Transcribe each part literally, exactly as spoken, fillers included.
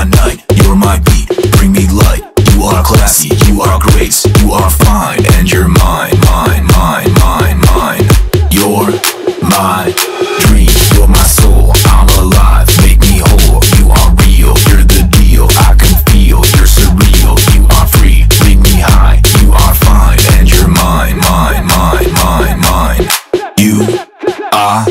my night, you're my beat, bring me light. You are classy, you are grace, you are fine, and you're mine, mine, mine, mine, mine. You're my dream, you're my soul, I'm alive, make me whole. You are real, you're the deal, I can feel, you're surreal. You are free, bring me high, you are fine, and you're mine, mine, mine, mine, mine. You are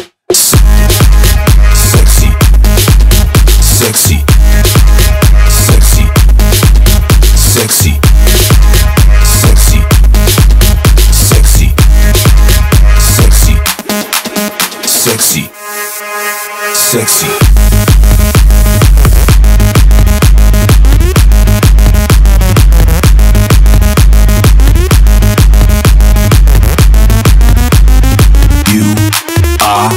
sexy, sexy, sexy, sexy, sexy, sexy, sexy, sexy, sexy. You are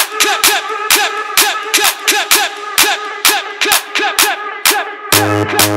Clap your hands.